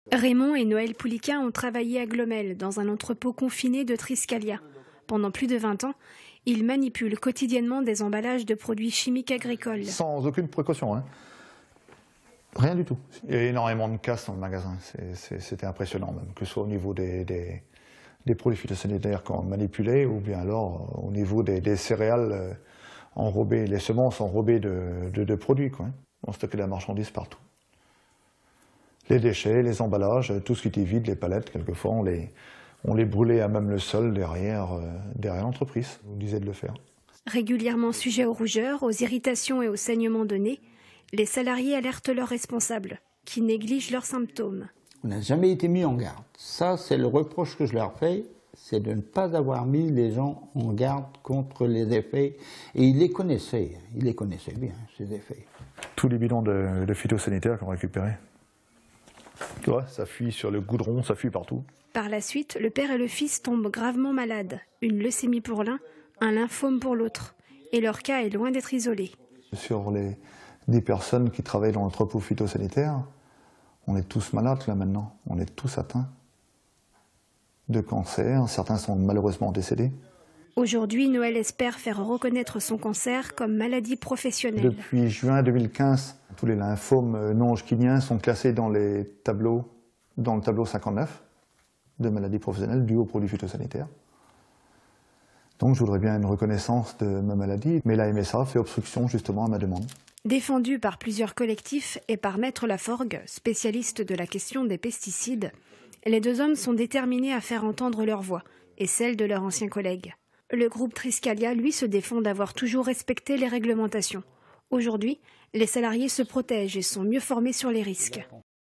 Raymond et Noël Pouliquin ont travaillé à Glomel, dans un entrepôt confiné de Triskalia. Pendant plus de 20 ans, ils manipulent quotidiennement des emballages de produits chimiques agricoles. Sans aucune précaution, hein. Rien du tout. Il y a énormément de casse dans le magasin, c'était impressionnant même, que ce soit au niveau des produits phytosanitaires qu'on manipulait ou bien alors au niveau des céréales enrobées, les semences enrobées de produits, quoi. On stockait de la marchandise partout. Les déchets, les emballages, tout ce qui était vide, les palettes, quelquefois on les brûlait à même le sol derrière l'entreprise. On disait de le faire. Régulièrement sujets aux rougeurs, aux irritations et aux saignements de nez, les salariés alertent leurs responsables, qui négligent leurs symptômes. On n'a jamais été mis en garde. Ça, c'est le reproche que je leur fais, c'est de ne pas avoir mis les gens en garde contre les effets. Et ils les connaissaient bien, ces effets. Tous les bidons de phytosanitaires qu'on récupérait. Tu vois, ça fuit sur le goudron, ça fuit partout. Par la suite, le père et le fils tombent gravement malades. Une leucémie pour l'un, un lymphome pour l'autre. Et leur cas est loin d'être isolé. Sur les 10 personnes qui travaillent dans l'entrepôt phytosanitaire, on est tous malades là maintenant. On est tous atteints de cancer. Certains sont malheureusement décédés. Aujourd'hui, Noël espère faire reconnaître son cancer comme maladie professionnelle. Depuis juin 2015, tous les lymphomes non-hodgkiniens sont classés dans le tableau 59 de maladies professionnelles dues aux produits phytosanitaires. Donc je voudrais bien une reconnaissance de ma maladie, mais la MSA fait obstruction justement à ma demande. Défendu par plusieurs collectifs et par Maître Laforgue, spécialiste de la question des pesticides, les deux hommes sont déterminés à faire entendre leur voix et celle de leurs anciens collègues. Le groupe Triskalia, lui, se défend d'avoir toujours respecté les réglementations. Aujourd'hui, les salariés se protègent et sont mieux formés sur les risques.